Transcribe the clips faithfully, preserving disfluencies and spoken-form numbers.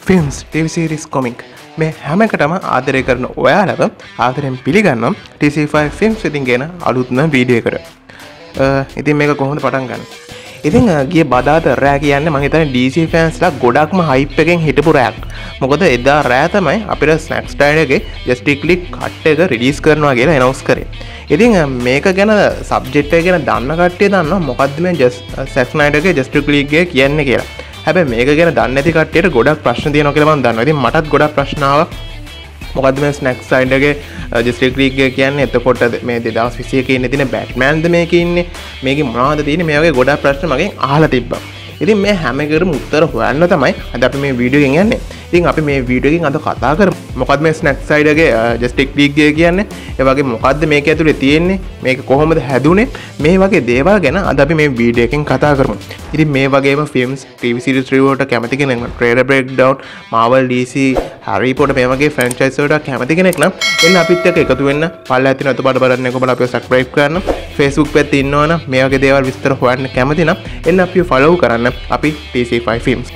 Films TV series comic මේ හැම එකටම ආදරය කරන ඔයාලව ආදරෙන් පිළිගන්නම් ටී සී ෆයිව් ෆිල්ම්ස් ඉතින් ගෙන අලුත්ම වීඩියෝ එකට. ඉතින් මේක කොහොමද පටන් ගන්න? ඉතින් ගිය බදාද රෑ කියන්නේ මම හිතන්නේ ඩී සී ෆෑන්ස්ලා ගොඩක්ම හයිප් එකෙන් හිටපු රෑක්. මොකද එදා රෑ තමයි අපිට ස්නැක්ස් ටයිඩ් එකේ ජස්ටිස් ලීග් කට් එක රිලීස් කරනවා කියලා ඇනවුන්ස් කරේ. ඉතින් මේක ගැන සබ්ජෙක්ට් එක ගැන දන්න කට්ටිය දන්නවා මොකද්ද මේ ස්නැක්ස් ටයිඩ් එකේ ජස්ටිස් ලීග් එක කියන්නේ කියලා. හැබැයි මේක ගැන දන්නේ නැති කට්ටියට ගොඩක් ප්‍රශ්න තියෙනවා කියලා මම දන්නවා. ඉතින් මටත් ගොඩක් ප්‍රශ්න ආවා. මොකද්ද මේ ස්නැක්ස් ටයිඩ් එකේ ජස්ටිස් ලීග් එක කියන්නේ? එතකොට මේ දෙදාස් විසි එකේ ඉන්නේ තියෙන බැට්මෑන්ද මේකේ ඉන්නේ? මේකේ මොනවද තියෙන්නේ? මේ වගේ ගොඩක් ප්‍රශ්න මගෙන් අහලා තිබ්බා. ඉතින් මේ හැම එකකටම උත්තර හොයන්න තමයි අද අපි මේ වීඩියෝ එකෙන් යන්නේ. ඉතින් අපි මේ වීඩියෝ එකෙන් අද කතා කරමු. මොකද්ද මේ ස්නැක්ස් ටයිඩ් එකේ ජස්ටිස් ලීග් එක කියන්නේ? ඒ වගේ මොකද්ද මේක ඇතුලේ තියෙන්නේ? මේක කොහොමද හැදුනේ? මේ වගේ දේවල් ගැන අද අපි මේ වීඩියෝ එකෙන් කතා කරමු. ඉතින් මේ වගේම ෆිල්ම්ස්, ටීවී සීරීස් රිවිව් වලට කැමති කෙනෙක් නම් ට්‍රේලර් බ්‍රේක්ඩවුන්, මාවල්, ඩී සී, හැරි පොටර් මේ වගේ ෆ්‍රැන්චයිස් වලට කැමති කෙනෙක් නම් එන්න අපිත් එක්ක එකතු වෙන්න. පල්ලෙහා තියෙන අතපඩ බලන්න එක බලලා අපිව සබ්ස්ක්‍රයිබ් කරන්න. Facebook පැත්තේ ඉන්නවනම් මේ වගේ දේවල් විස්තර හොයන්න කැමති නම් එන්න අපිව ෆලෝව් කරන්න. අපි T C five Films.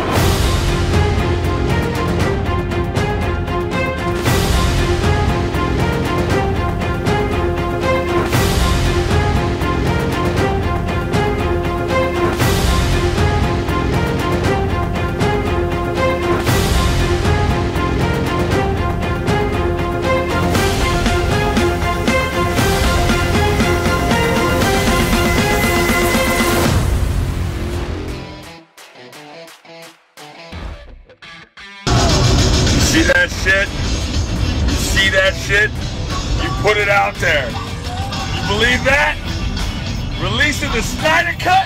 See that shit? You see that shit? You put it out there. You believe that? Releasing the Snyder Cut?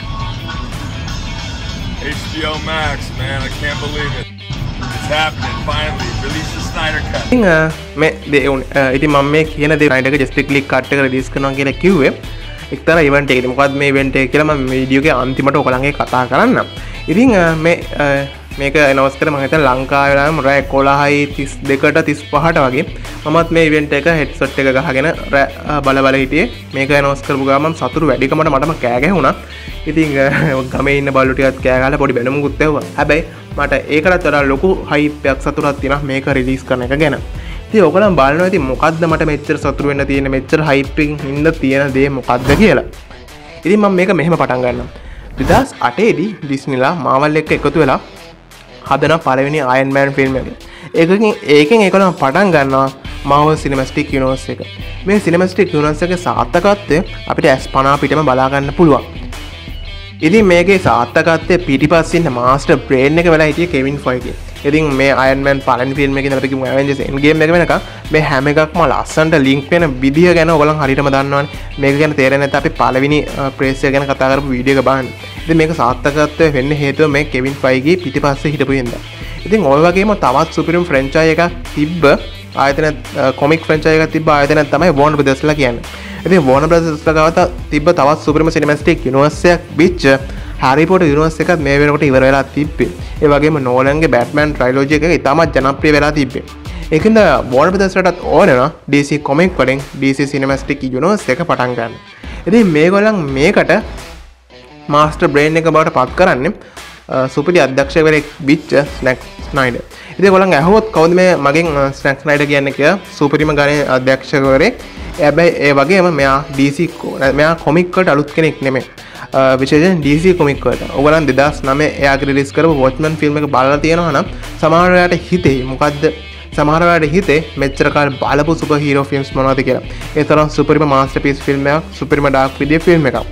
H B O Max, man, I can't believe it. It's happening, finally. Release the Snyder Cut. ඉතින් මේ ඉතින් මම මේ කියන දේ Snyder එක Justice League cut එක release කරනවා කියලා කිව්වේ එක්තරා ඉවෙන්ට් එකකදී. මොකද්ද මේ ඉවෙන්ට් එක කියලා මම වීඩියෝ එකේ අන්තිමට ඔයගලන්ගේ කතා කරන්නම්. ඉතින් මේ මේක ඇනවුන්ස් කරේ මම හිතන්නේ ලංකාවේ වෙලාවෙම රෑ එකොළහයි තිස් දෙකට තිස් පහට වගේ මමත් මේ ඉවෙන්ට් එක හෙඩ්සෙට් එක ගහගෙන බල බල හිටියේ. මේක ඇනවුන්ස් කරපු ගමන් සතුරු වැඩිකමට මටම කෑ ගැහුණා. ඉතින් ගමේ ඉන්න බල්ලෝ ටිකත් කෑ ගහලා පොඩි බැනුමකුත් ඇහුවා. හැබැයි මට ඒකටත් වඩා ලොකු හයිප් එකක් සතුටක් තියෙනවා මේක රිලීස් කරන එක ගැන. ඉතින් ඔයගොල්ලන් බලනවා ඉතින් මොකද්ද මට මෙච්චර සතුටු වෙන්න තියෙන මෙච්චර හයිප් එකකින් ඉන්න තියෙන දේ මොකද්ද කියලා. ඉතින් මම මේක මෙහෙම පටන් ගන්නම්. දෙදාස් අටේ දී ඩිස්නිලා මාවල් එක්ක එකතු වෙලා හදන පළවෙනි අයන් මෑන් ෆිල්ම් එක. ඒකකින් ඒකෙන් ඒකලම පටන් ගන්නවා මාවල් සිනමැටික් යුනිවර්ස් එක. මේ සිනමැටික් යුනිවර්ස් එකේ සාර්ථකත්වය අපිට ඇස් පන පිටම බලා ගන්න පුළුවන්. ඉතින් මේකේ සාර්ථකත්වය පිටිපස්සේ ඉන්න මාස්ටර් බ්‍රේන් එක වෙලා හිටියේ කෙවින් ෆයිගේ. ඉතින් මේ අයන් මෑන් පළවෙනි ෆිල්ම් එකේ ඉඳලා අපි කිව්ව ඇවෙන්ජර්ස් එන්ඩ් ගේම් එක වෙනකම් මේ හැම එකක්ම ලස්සනට ලින්ක් වෙන විදිය ගැන ඔයගොල්ලන් හරියටම දන්නවනේ. මේක ගැන තේරෙන්නේ නැත්නම් අපි පළවෙනි ප්‍රේස් එක ගැන කතා කරපු වීඩියෝ එක බලන්න. ඉතින් මේක සාර්ථකත්වය වෙන්න හේතුව මේ කෙවින් ෆයිගේ පිටිපස්සේ හිටපු හින්දා. ඉතින් ඔය වගේම තවත් සුපිරිම ෆ්‍රැන්චයිස් එකක් තිබ්බ ආයතන කොමික් ෆ්‍රැන්චයිස් එකක් තිබ්බ ආයතනයක් තමයි වෝනර් බ්‍රදර්ස්ලා කියන්නේ. ඉතින් වෝනර් බ්‍රදර්ස්ලා ගාව තිබ්බ තවත් සුපිරිම සිනමැටික් යුනිවර්ස් එකක් බිච් හැරි පොටර් යුනිවර්ස් එකත් මේ වෙනකොට ඉවර වෙලා තිබ්බේ. ඒ වගේම නෝලන්ගේ බැට්මෑන් ට්‍රයිලොජි එක ඉතාමත් ජනප්‍රිය වෙලා තිබ්බේ. ඒකින්ද වෝනර් බ්‍රදර්ස්ලටත් ඕන වෙනවා ඩී සී කොමික් වලින් ඩී සී සිනමැටික් යුනිවර්ස් එක පටන් ගන්න. ඉතින් මේගොල්ලන් මේකට මාස්ටර් බ්‍රේන් එක බවට පත් කරන්නේ සුපිරි අධ්‍යක්ෂකවරයෙක් බිච් ස්නැක්ස් ස්නයිඩර්. ඉතින් ඔයගොල්ලන් අහුවොත් කවුද මේ මගෙන් ස්නැක්ස් ස්නයිඩර් කියන්නේ කියලා සුපිරිම ගණේ අධ්‍යක්ෂකවරයෙක්. හැබැයි ඒ වගේම මෙයා ඩී සී මෙයා කොමික් වලට අලුත් කෙනෙක් නෙමෙයි. විශේෂයෙන් ඩී සී කොමික් වලට. ඔයගොල්ලන් දෙදාස් නවය එයාගේ රිලීස් කරපු වොච්මන් ෆිල්ම් එක බලලා තියෙනවා නම් සමහර වෙලාවට හිතේ මොකද්ද සමහර වෙලාවට හිතේ මෙච්චර කාලේ බලපු සුපර් හීරෝ ෆිල්ම්ස් මොනවද කියලා. ඒ තරම් සුපිරිම මාස්ටර්පීස් ෆිල්ම් එකක්, සුපිරිම ඩාර්ක් විදිය ෆිල්ම් එකක්.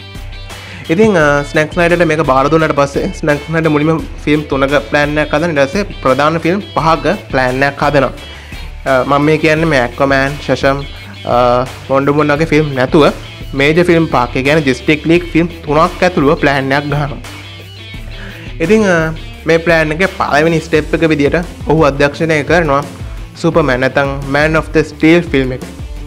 ඉතින් ස්නැක්ස් ස්නයිඩර්ට මේක බාර දුන්නාට පස්සේ ස්නැක්ස් ස්නයිඩර් මුලින්ම ෆිල්ම් තුනක ප්ලෑන් එකක් හදන. ඊට පස්සේ ප්‍රධාන ෆිල්ම් පහක ප්ලෑන් එකක් හදනවා. මම මේ කියන්නේ මේ ඇක්වාමෑන්, ශෂම්, වොන්ඩර් වුමන් වගේ ෆිල්ම් නැතුව මේජර් ෆිල්ම් පහක්, ඒ කියන්නේ ජස්ටිස් ලීග් ෆිල්ම් තුනක් ඇතුළුව ප්ලෑන් එකක් ගහනවා. ඉතින් මේ ප්ලෑන් එකේ පළවෙනි ස්ටෙප් එක විදියට ඔහු අධ්‍යක්ෂණය කරනවා සුපර්මෑන් නැත්නම් Man of the Steel film එක.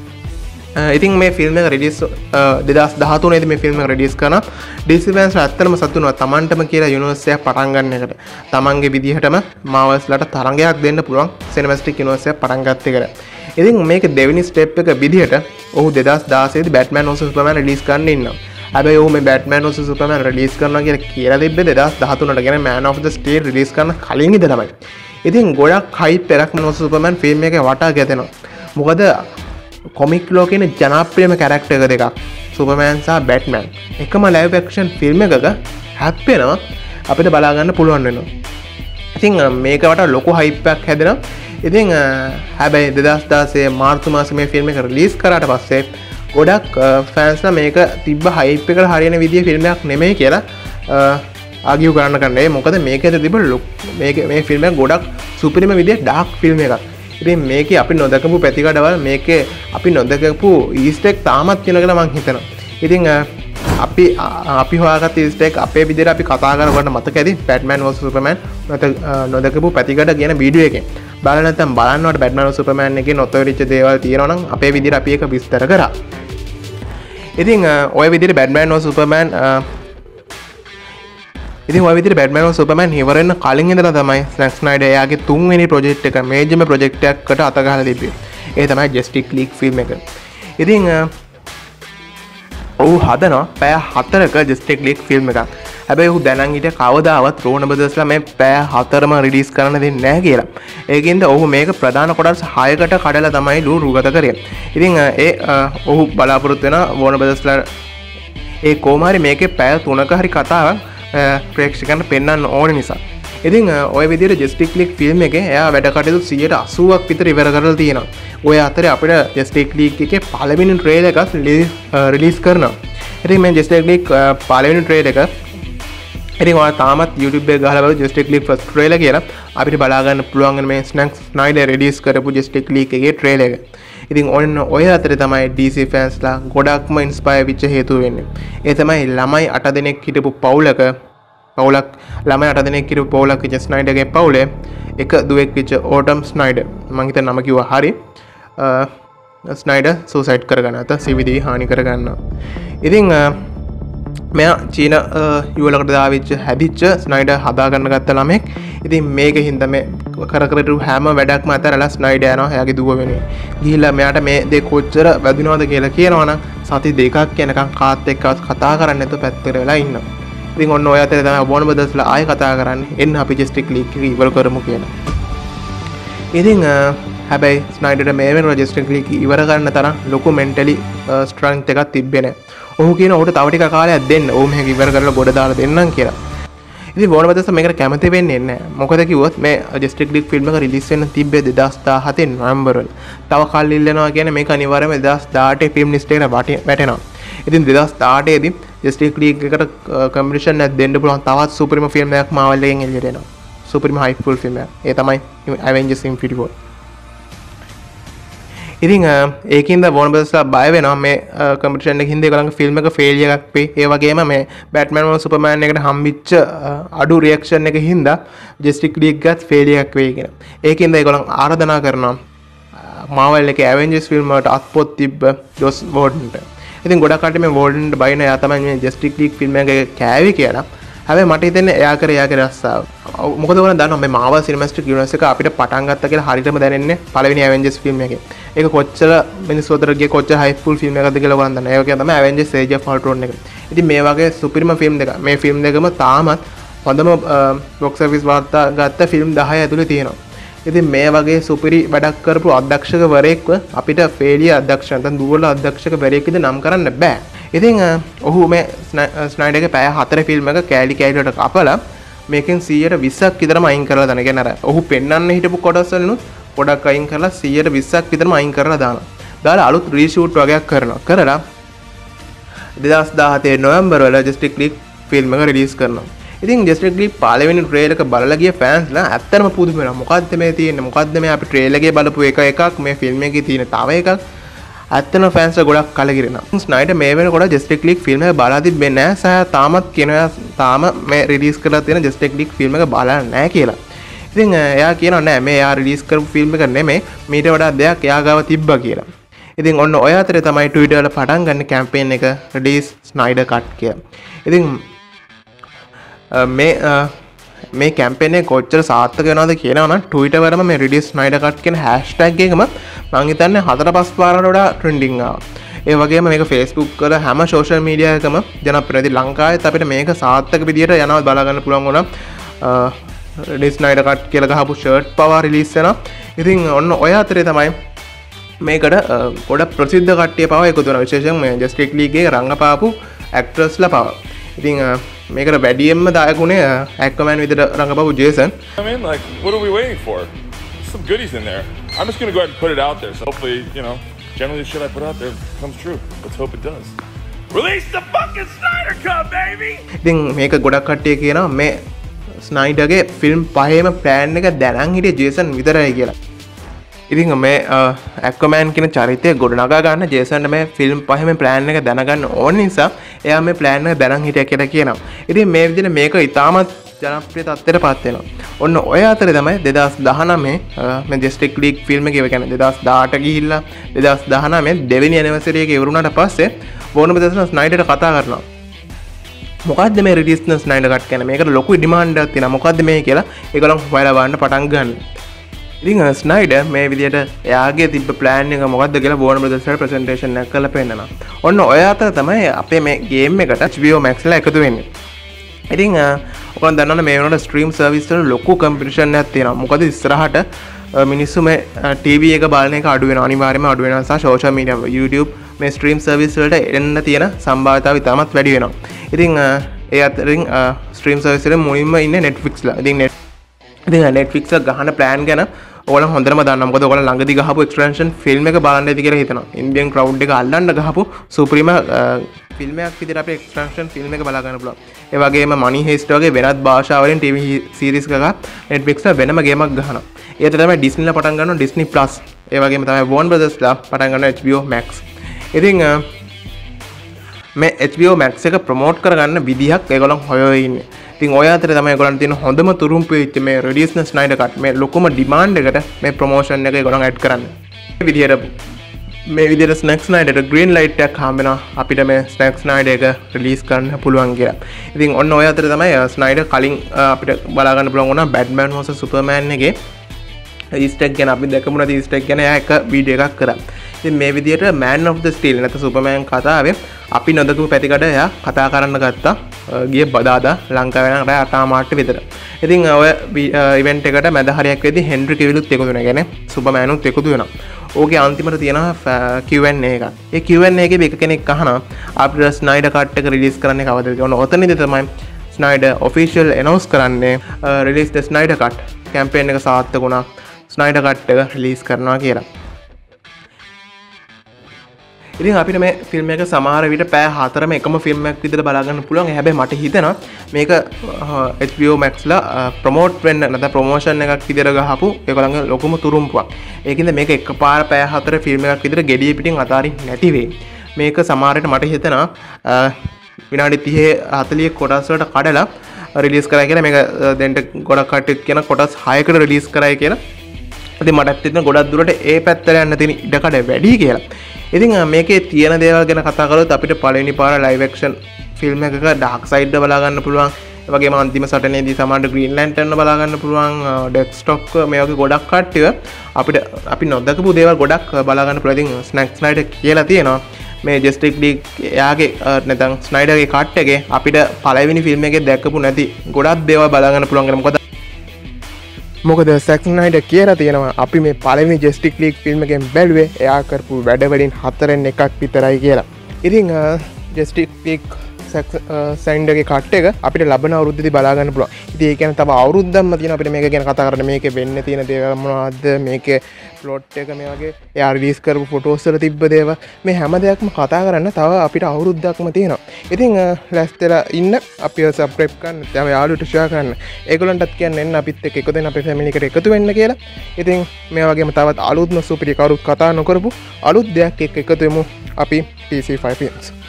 ඉතින් මේ ෆිල්ම් එක රිලීස් දෙදාස් දහතුනේ දී මේ ෆිල්ම් එක රිලීස් කරනවා. ඩී සී ෆෑන්ස්ලා ඇත්තටම සතුටු වෙනවා තමන්ටම කියලා යුනිවර්ස් එකක් පටන් ගන්න එකට. තමන්ගේ විදිහටම මාවල්ස්ලාට තරංගයක් දෙන්න පුළුවන් සිනමැටික් යුනිවර්ස් එකක් පටන් ගත්ත එකට. ඉතින් මේක දෙවෙනි ස්ටෙප් එක විදිහට ඔහු දෙදාස් දාසයේ දී බැට්මෑන් vs සුපර්මෑන් රිලීස් කරන්න ඉන්නවා. හැබැයි ඔහු මේ බැට්මෑන් vs සුපර්මෑන් රිලීස් කරනවා කියලා කියලා තිබ්බේ දෙදාස් දහතුනට කියන්නේ Man of the Steel release කරන කලින් ඉඳලමයි. ඉතින් ගොඩක් හයිප් එකක් Man vs සුපර්මෑන් ෆිල්ම් එකේ වටා ගැතෙනවා. මොකද කොමික් ලෝකේ ඉන්න ජනප්‍රියම කැරක්ටර් දෙකක් සුපර්මෑන් සහ බැට්මෑන් එකම ලයිව් ඇක්ෂන් ෆිල්ම් එකක හැප්පෙනවා අපිට බලා ගන්න පුළුවන් වෙනවා. ඉතින් මේක වට ලොකු හයිප් එකක් හැදෙනවා. ඉතින් හැබැයි දෙදාස් දාසය මාර්තු මාසේ මේ ෆිල්ම් එක රිලීස් කරාට පස්සේ ගොඩක් ෆෑන්ස්ලා මේක තිබ්බ හයිප් එකට හරියන විදිහේ ෆිල්ම් එකක් නෙමෙයි කියලා ආගියු කරන්න කන්නේ. මොකද මේකේ තිබ්බ මේක මේ ෆිල්ම් එක ගොඩක් සුපිරිම විදිහේ ඩාර්ක් ෆිල්ම් එකක්. ඉතින් මේකේ අපි නොදකපු පැතිකඩවල මේකේ අපි නොදකපු ඊස්ටර් එග් තාමත් තියෙන කියලා මම හිතනවා. ඉතින් අපි අපි හොයාගත්ත ඊස්ටර් එග් අපේ විදිහට අපි කතා කරනකොට මතක ඇති බැට්මෑන් vs සුපර්මෑන් නොදකපු පැතිකඩ කියන වීඩියෝ එකෙන්. බලන්න නැත්නම් බලන්නවට බැට්මෑන් vs සුපර්මෑන් එකේ නොතොරිච්ච දේවල් තියෙනවා නම් අපේ විදිහට අපි ඒක විස්තර කරා. ඉතින් ඔය විදිහට බැට්මෑන් vs සුපර්මෑන් ඉතින් ඔය විදිහට බැට්මෑන් vs සුපර්මෑන් ඉවර වෙන කලින් ඉඳලා තමයි ස්නැක් ස්නයිඩර් එයාගේ තුන්වෙනි ප්‍රොජෙක්ට් එක මේජර්ම ප්‍රොජෙක්ට් එකකට අත ගහලා තිබ්බේ. ඒ තමයි ජස්ටිස් ලීග් ෆිල්ම් එක. ඉතින් ඔහු හදනවා පැය හතරක ජස්ටිස් ලීග් ෆිල්ම් එකක්. හැබැයි ඔහු දැනන් හිටිය කවදාවත් රෝන බ්‍රදර්ස්ලා මේ පැය හතරම රිලීස් කරන්න දෙන්නේ නැහැ කියලා. ඒකින්ද ඔහු මේක ප්‍රධාන කොටස් හයකට කඩලා තමයි ලු රුගත කරේ. ඉතින් ඒ ඔහු බලාපොරොත්තු වෙන වෝන බ්‍රදර්ස්ලා ඒ කොහොම හරි මේකේ පැය තුනක හරි කතාවක් ප්‍රේක්ෂකයන්ට පෙන්වන්න ඕන නිසා. ඉතින් ඔය විදිහට ජස්ටිස් ලීග් ෆිල්ම් එකේ එයා වැඩ කටයුතු සියයට අසූවක් විතර ඉවර කරලා තියෙනවා. ඔය අතරේ අපිට ජස්ටිස් ලීග් එකේ පළවෙනි ට්‍රේලර් එකක් රිලීස් කරනවා. ඉතින් මේ ජස්ටිස් ලීග් පළවෙනි ට්‍රේලර් එක ඉතින් ඔයාලා තාමත් YouTube එකේ ගහලා බලලා ජස්ටිස් ලීග් ෆස්ට් ට්‍රේලර් කියලා අපිට බලා ගන්න පුළුවන් මේ ස්නැක් ස්නයිඩර් රිලීස් කරපු ජස්ටිස් ලීග් එකේ ට්‍රේලර් එක. ඉතින් ඔන්න ඔය අතරේ තමයි D C ෆෑන්ස්ලා ගොඩක්ම ඉන්ස්පයර් වෙච්ච හේතුව වෙන්නේ. ඒ තමයි ළමයි අට දෙනෙක් හිටපු පවුලක පවුලක් ළමයි අට දෙනෙක් හිටපු පවුලක් විච ස්නයිඩර්ගේ පවුලේ එක දුවෙක් විච ඕටම් ස්නයිඩර් මම හිතන්නේ නම කිව්වා හරි. ස්නයිඩර් සුසයිඩ් කරගන්න නැත්නම් සිවිදී හානි කරගන්නවා. ඉතින් මෙයා චීන යුවලකට දාවිච්ච හැදිච්ච ස්නයිඩර් හදාගන්න ගත්ත ළමෙක්. ඉතින් මේක හින්දා මේ කර කර ඉරු හැම වැඩක්ම අතරලා ස්නයිඩර් යනවා එයාගේ දුව වෙනුවෙන්. ගිහිල්ලා මෙයාට මේ දේ කොච්චර වැදුනවද කියලා කියනවනම් සති දෙකක් යනකම් කාත් එක්කවත් කතා කරන්නේ නැතුව පැත්තට වෙලා ඉන්නවා. ඉතින් ඔන්න ඔය අතරේ තමයි වෝන බ්‍රදර්ස්ලා ආයෙ කතා කරන්නේ එන්න අපි ජස්ටිස් ලීග් එක ඉවර කරමු කියලා. ඉතින් හැබැයි ස්නයිඩර්ට මේ වෙනකොට ජස්ටිස් ලීග් ඉවර කරන්න තරම් ලොකු මෙන්ටලි ස්ට්‍රෙන්ග්ත් එකක් තිබ්බේ නැහැ. ඔහු කියන ඔහුට තව ටික කාලයක් දෙන්න. ඔහු මේක ඉවර කරලා ගොඩ දාලා දෙන්නම් කියලා. ඉතින් වෝන බ්‍රදර්ස් මේකට කැමති වෙන්නේ නැහැ. මොකද කිව්වොත් මේ ජස්ටිස් ලීග් ෆිල්ම් එක රිලීස් වෙන්න තිබ්බේ දෙදාස් දහහතේ නොවැම්බර් වල. තව කල් ඉල්ලනවා කියන්නේ මේක අනිවාර්යයෙන්ම දෙදාස් දහඅටේ ෆිල්ම් ලිස්ට් එකට වැටෙනවා. ඉතින් දෙදාස් දහඅටේ දී ජස්ටිස් ලීග් එකට කම්පිටිෂන් එකක් දෙන්න පුළුවන් තවත් සුපිරිම ෆිල්ම් එකක් මාවල් එකෙන් එළියට එනවා. සුපිරිම හයිප්ෆුල් ෆිල්ම් එකක්. ඒ තමයි Avengers Infinity War. ඉතින් ඒකින්ද වෝන බ්‍රදර්ස්ලා බය වෙනවා මේ කම්පිටිෂන් එකකින් ඒගොල්ලන්ගේ ෆිල්ම් එක ෆේලියර් එකක් වෙයි. ඒ වගේම මේ බැට්මෑන් වර්සස් සුපර්මෑන් එකට හම්බෙච්ච අඩු රියැක්ෂන් එක හින්දා ජස්ටිස් ලීග් එකත් ෆේලියර් එකක් වෙයි කියලා. ඒකින්ද ඒගොල්ලන් ආරාධනා කරනවා මාවල් එකේ Avengers ෆිල්ම් වලට අත්පොත් තිබ්බ ජොස් වෝඩන්ට. ඉතින් ගොඩක් කට්ටිය මේ වෝල්ඩන්ට බයින එයා තමයි මේ ජස්ටිස් ලීග් ෆිල්ම් එක කෑවි කියලා. හැබැයි මට හිතෙන්නේ එයා කර එයාගේ රස්සාව. මොකද ඔයාලා දන්නවා මේ මාවල් සිනමැටික් යුනිවර්ස් එක අපිට පටන් ගත්තා කියලා හරියටම දැනෙන්නේ පළවෙනි Avengers ෆිල්ම් එකේ. ඒක කොච්චර මිනිස්සු අතර ගිය කොච්චර හයිප්ෆුල් ෆිල්ම් එකක්ද කියලා ඔයාලා දන්නවා. ඒක තමයි Avengers Age of Ultron එක. ඉතින් මේ වගේ සුපිරිම ෆිල්ම් දෙක. මේ ෆිල්ම් දෙකම තාමත් හොඳම බොක්ස් ඔෆිස් වාර්තා ගත්ත ෆිල්ම් දහය ඇතුලේ තියෙනවා. ඉතින් මේ වගේ සුපිරි වැඩක් කරපු අධ්‍යක්ෂකවරයෙක්ව අපිට ෆේලියර් අධ්‍යක්ෂක නැත්නම් දුර්වල අධ්‍යක්ෂකවරයෙක් විදිහට නම් කරන්න බෑ. ඉතින් ඔහු මේ ස්නයිඩර්ගේ පැය හතර ෆිල්ම් එක කෑලි කෑලි වලට කපලා මේකෙන් සීයට විස්සක් විතරම අයින් කරලා දාන. කියන්නේ අර ඔහු පෙන්වන්න හිටපු කොටස් වලිනුත් පොඩක් අයින් කරලා සීයට විස්සක් විතරම අයින් කරලා දානවා. දාලා අලුත් රීෂූට් වගේක් කරනවා. කරලා දෙදාස් දහහතේ නොවැම්බර් වල ජස්ටිස් ලීග් ෆිල්ම් එක රිලීස් කරනවා. ඉතින් ජස්ටිස් ලීග් පළවෙනි ට්‍රේලර් එක බලලා ගිය ෆෑන්ස්ලා ඇත්තටම පුදුම වෙනවා. මොකද්ද මේ තියෙන්නේ? මොකද්ද මේ අපි ට්‍රේලර් එකේ බලපු එක එකක් මේ ෆිල්ම් එකේ තියෙන තව එකක්. ඇත්තටම ෆෑන්ස්ලා ගොඩක් කලකිරෙනවා. ස්නයිඩර් මේ වෙනකොට ජස්ටිස් ලීග් ෆිල්ම් එක බලලා තිබෙන්නේ නැහැ. සහ තාමත් කියනවා තාම මේ රිලීස් කරලා තියෙන ජස්ටිස් ලීග් ෆිල්ම් එක බලලා නැහැ කියලා. ඉතින් එයා කියනවා නෑ මේ එයා රිලීස් කරපු ෆිල්ම් එක නෙමෙයි මීට වඩා දෙයක් එයා ගාව තිබ්බා කියලා. ඉතින් ඔන්න ඔය අතරේ තමයි Twitter වල පටන් ගන්න කැම්පේන් එක රිලීස් ස්නයිඩර් කට් කියලා. ඉතින් මේ මේ කැම්පේන් එක කොච්චර සාර්ථක වෙනවද කියනවා නම් Twitter වලම මේ රිලීස් ස්නයිඩර් කට් කියන හැෂ්ටැග් එකම මම හිතන්නේ හතර පහ පාරකට වඩා ට්‍රෙන්ඩින් ආවා. ඒ වගේම මේක Facebook වල හැම social media එකම ජනප්‍රියයි. ලංකාවේත් අපිට මේක සාර්ථක විදියට යනවා බලා ගන්න පුළුවන් වුණා. රෙඩි ස්නයිඩර් කට් කියලා ගහපු ෂර්ට් පවා රිලීස් වෙනවා. ඉතින් ඔන්න ඔය අතරේ තමයි මේකට ගොඩක් ප්‍රසිද්ධ කට්ටිය පවා එකතු වෙනවා. විශේෂයෙන් මේ ජස්ටිස් ලීග් එකේ රංගපාපු ඇක්ටර්ස්ලා පවා. ඉතින් මේකට වැඩියෙන්ම දායකුනේ ඇක්වමෑන් විදිහට රංගපාපු ජේසන්. I mean, like, what are we waiting for? There's some goodies in there. I'm just gonna go ahead and put it out there. So hopefully, you know, generally the shit I put out there comes true. Let's hope it does. Release the fucking Snyder Cut, baby! ඉතින් මේක ගොඩක් කට්ටිය කියනවා මේ ස්නයිඩර්ගේ film පහේම plan එක දැනන් හිටියේ ජේසන් විතරයි කියලා. ඉතින් මේ ඇක්වමෑන් කියන චරිතය ගොඩනගා ගන්න ජේසන්ට මේ ෆිල්ම් පහේම ප්ලෑන් එක දැනගන්න ඕන නිසා එයා මේ ප්ලෑන් එක දැනන් හිටියා කියලා කියනවා. ඉතින් මේ විදිහට මේක ඉතාමත් ජනප්‍රිය තත්ත්වයට පත් වෙනවා. ඔන්න ඔය අතරේ තමයි දෙදාස් දහනවය මේ ජස්ටිස් ලීග් ෆිල්ම් එක කියන්නේ දෙදාස් දහඅට ගිහිල්ලා දෙදාස් දහනවය දෙවෙනි ඇනිවර්සරි එක ඉවරුණාට පස්සේ වෝනර් බ්‍රදර්ස් ස්නයිඩර්ට කතා කරනවා. මොකද්ද මේ රිලීස් කරන ස්නයිඩර් කට් කියන්නේ? මේකට ලොකු ඩිමාන්ඩ් එකක් තියෙනවා. මොකද්ද මේ කියලා ඒගොල්ලෝ හොයලා බලන්න පටන් ගන්න. ඉතින් ස්නයිඩර් මේ විදිහට එයාගේ තිබ්බ ප්ලෑන් එක මොකද්ද කියලා වෝනර් බ්‍රදර්ස් වල ප්‍රසන්ටේෂන් එකක් කරලා පෙන්නනවා. ඔන්න ඔය අතර තමයි අපේ මේ ගේම් එකට H B O Max ලා එකතු වෙන්නේ. ඉතින් ඔයගොල්ලෝ දන්නවනේ මේ වෙනකොට ස්ට්‍රීම් සර්විස් වල ලොකු කම්පිටිෂන් එකක් තියෙනවා. මොකද ඉස්සරහට මිනිස්සු මේ ටීවී එක බලන එක අඩු වෙනවා. අනිවාර්යයෙන්ම අඩු වෙනවා. නිසා සෝෂල් මීඩියා YouTube මේ ස්ට්‍රීම් සර්විස් වලට එන්න තියෙන සම්භාවිතාව ඉතාමත් වැඩි වෙනවා. ඉතින් ඒ අතරින් ස්ට්‍රීම් සර්විස් වල මුලින්ම ඉන්නේ Netflix ලා. ඉතින් ඉතින් Netflix එක ගහන ප්ලෑන් ගැන ඔයාලා හොඳටම දන්නවා. මොකද ඔයාලා ළඟදී ගහපු එක්ස්ටෙන්ෂන් ෆිල්ම් එක බලන්න ඇති කියලා හිතනවා. ඉන්දියන් ක්‍රවුඩ් එක අල්ලන්න ගහපු සුප්‍රීම ෆිල්ම් එකක් විදිහට අපේ එක්ස්ටෙන්ෂන් ෆිල්ම් එක බලා ගන්න පුළුවන්. ඒ වගේම මනි හේස්ට් වගේ වෙනත් භාෂාවලින් ටීවී සීරීස් එකක් Netflix එක වෙනම ගේමක් ගහනවා. ඒත් තමයි Disney ලා පටන් ගන්නවා Disney Plus. ඒ වගේම තමයි Warner Brothers ලා පටන් ගන්නවා H B O Max. ඉතින් මේ H B O Max එක ප්‍රොමෝට් කරගන්න විදිහක් ඒගොල්ලෝ හොයලා ඉන්නේ. ඉතින් ඔය අතරේ තමයි ඒගොල්ලන්ට තියෙන හොඳම තුරුම්පු වෙච්ච මේ රෙඩියස් ස්නයිඩර් කට් මේ ලොකුම ඩිමාන්ඩ් එකට මේ ප්‍රොමෝෂන් එක ඒගොල්ලෝ ඇඩ් කරන්නේ. මේ විදිහට මේ විදිහට ස්නැක් ස්නයිඩර්ට ග්‍රීන් ලයිට් එකක් හම්බ වෙනවා අපිට මේ ස්නැක් ස්නයිඩර් එක රිලීස් කරන්න පුළුවන් කියලා. ඉතින් ඔන්න ඔය අතරේ තමයි ස්නයිඩර් කලින් අපිට බලා ගන්න පුළුවන් වුණා බැට්මෑන් vs සුපර්මෑන් එකේ ඊස්ටර් එග් ගැන අපි දැකමු නැති ඊස්ටර් එග් ගැන එයා එක වීඩියෝ එකක් කරා. ඉතින් මේ විදිහට Man of the Steel නැත්නම් සුපර්මෑන් කතාවේ අපි නොදකපු පැතිකඩ එයා කතා කරන්න ගත්තා ගිය බදාදා ලංකාවේ නම් රෑ අට මාට විතර. ඉතින් ඔය ඉවෙන්ට් එකට මැද හරියක් වෙද්දී හෙන්රි කෙවිලුත් එකතු වෙනවා. කියන්නේ සුපර්මෑනුත් එකතු වෙනවා. ඕකේ අන්තිමට තියෙනවා Q and A එකක්. ඒ Q and A එකේ එක කෙනෙක් අහනවා අපිට ස්නයිඩර් කට් එක රිලීස් කරන්නේ කවදද කියලා. ඔන්න ඔතනදී තමයි ස්නයිඩර් ඔෆිෂියල් ඇනවුන්ස් කරන්නේ release the Snyder cut campaign එක සාර්ථක වුණා. ස්නයිඩර් කට් එක රිලීස් කරනවා කියලා. ඉතින් අපිට මේ ෆිල්ම් එක සමහර විට පැය හතරම එකම ෆිල්ම් එකක් විදිහට බලා ගන්න පුළුවන්. හැබැයි මට හිතෙනවා මේක H B O Max ලා ප්‍රොමෝට් වෙන්න නැත්නම් ප්‍රොමෝෂන් එකක් විදිහට ගහපු ඒගොල්ලන්ගේ ලොකුම තුරුම්පුවක්. ඒකින්ද මේක එකපාර පැය හතර ෆිල්ම් එකක් විදිහට gediye පිටින් අතාරින්න නැති වෙයි. මේක සමහර විට මට හිතෙනවා විනාඩි තිහ හතලිහ කොටස් වලට කඩලා රිලීස් කරයි කියලා. මේක දෙන්න ගොඩක් කට්ටිය කියන කොටස් හයකට රිලීස් කරයි කියලා. ඉතින් මටත් හිතෙන ගොඩක් දුරට ඒ පැත්තට යන්න තියෙන ඉඩකඩ වැඩි කියලා. ඉතින් මේකේ තියෙන දේවල් ගැන කතා කරොත් අපිට පළවෙනි පාර ලයිව් ඇක්ෂන් ෆිල්ම් එකක ඩාර්ක් සයිඩ් එක බලා ගන්න පුළුවන්. ඒ වගේම අන්තිම සටනේදී සමහරට ග්‍රීන් ලැන්ටර්න් බලා ගන්න පුළුවන්. ඩෙස්ක්ටොප් මේ වගේ ගොඩක් කට්ටිය අපිට අපි නොදකපු දේවල් ගොඩක් බලා ගන්න පුළුවන්. ඉතින් ස්නැක් ස්නයිඩර් කියලා තියෙනවා මේ ජස්ටිස් ලීග් එයාගේ නැත්නම් ස්නයිඩර්ගේ කට් එකේ අපිට පළවෙනි ෆිල්ම් එකේ දැකපු නැති ගොඩක් දේවල් බලා ගන්න පුළුවන්. මොකද මොකද සැක් ස්නයිඩර් කියලා තියෙනවා අපි මේ පළවෙනි ජස්ටිස් ලීග් ෆිල්ම් එකෙන් බැලුවේ එයා කරපු වැඩ වලින් හතරෙන් එකක් විතරයි කියලා. ඉතින් ජස්ටිස් ලීග් සැක් ස්නයිඩර්ගේ කට් එක අපිට ලබන අවුරුද්දේදී බලා ගන්න පුළුවන්. ඉතින් ඒ කියන්නේ තව අවුරුද්දක්ම තියෙන අපිට මේක ගැන කතා කරන්න. මේකේ වෙන්න තියෙන දේවල් මොනවද? මේකේ ප්ලොට් එක මේ වගේ එයා රිලීස් කරපු ෆොටෝස් වල තිබ්බ දේවල් මේ හැම දෙයක්ම කතා කරන්න තව අපිට අවුරුද්දක්ම තියෙනවා. ඉතින් ලැස්තිලා ඉන්න අපිව සබ්ස්ක්‍රයිබ් කරන්න, තව යාළුවන්ට ෂෙයා කරන්න. ඒගොල්ලන්ටත් කියන්න එන්න අපිත් එක්ක එකතු වෙන්න අපේ ෆැමිලි එකට එකතු වෙන්න කියලා. ඉතින් මේ වගේම තවත් අලුත්ම සුපිරි කවුරුත් කතා නොකරපු අලුත් දෙයක් එක්ක එකතු වෙමු අපි T C five Films.